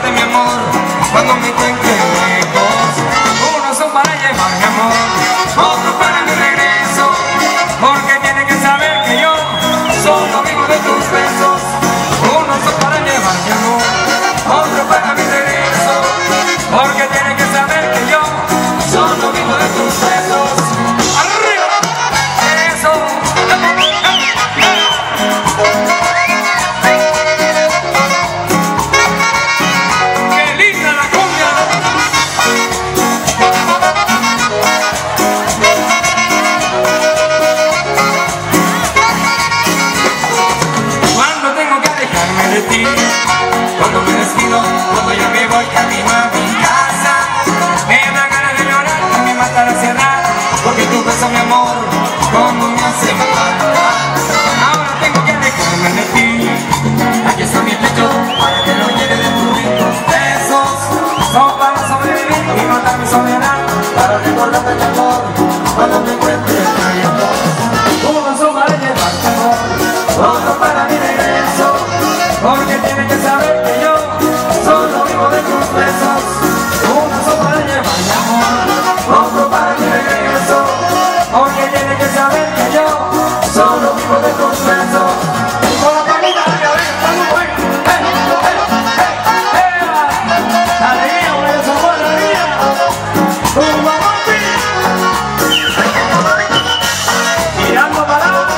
de mi amor cuando me encuentre lejos. Unos son para llevar mi amor, otros para mi regreso, porque tiene que saber que yo solo vivo de tus besos. Unos son para llevar mi amor, otros para mi regreso, porque tiene que saber que yo solo vivo de tus besos. ¡Arriba! ¡Eso! ¡Qué linda la cumbia! Cuando tengo que alejarme de ti, cuando me despido, cuando yo me voy camino a mi casa, me da ganas de llorar y me mata la ansiedad, porque tu beso, mi amor, como me hace falta. Ahora tengo que alejarme de ti, aquí está mi pecho para que lo llene de tus ricos besos. Son para sobrevivir y matar mi soledad, para recordarte mi amor cuando me encuentre lejos. Unos son para llevarte amor, otros para mi regreso, porque tiene que saber que yo solo vivo de tus besos. Unos son para llevar mi amor, otros para mi regreso, porque tiene que saber que yo solo vivo de tus besos. Con la palita de cabeza, estamos buenos. Alegría, un beso por la vida. Un mamón, mirando para abajo.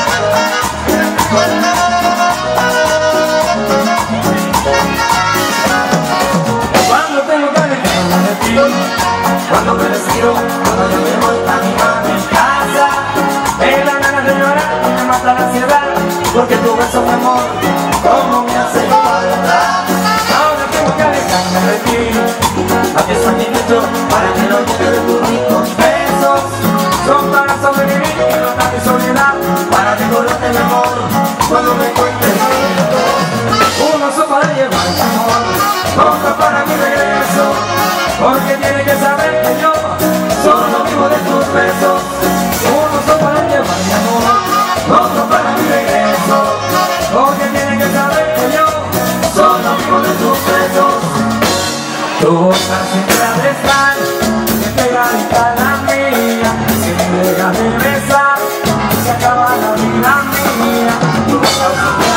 Cuando tengo que alejarme de ti, cuando me despido, cuando yo me voy camino a mi casa, me dan ganas de llorar y me mata la ansiedad, porque tu beso, mi amor, como me hace falta. Ahora tengo que alejarme de ti, aquí está mi pecho para que lo lleve de tus ricos besos. Son para sobrevivir y matar mi soledad, para recordarte mi amor cuando me encuentre lejos. Unos son para llevar mi amor, otros para mi regreso, porque tiene que saber que yo solo vivo de tus besos. Unos son para llevar mi amor, otros para mi regreso, porque tiene que saber que yo solo vivo de tus besos. Tu boca siempre ha de estar pegadita a la mía, si me dejas de besar se acaba la vida mía. Tu boca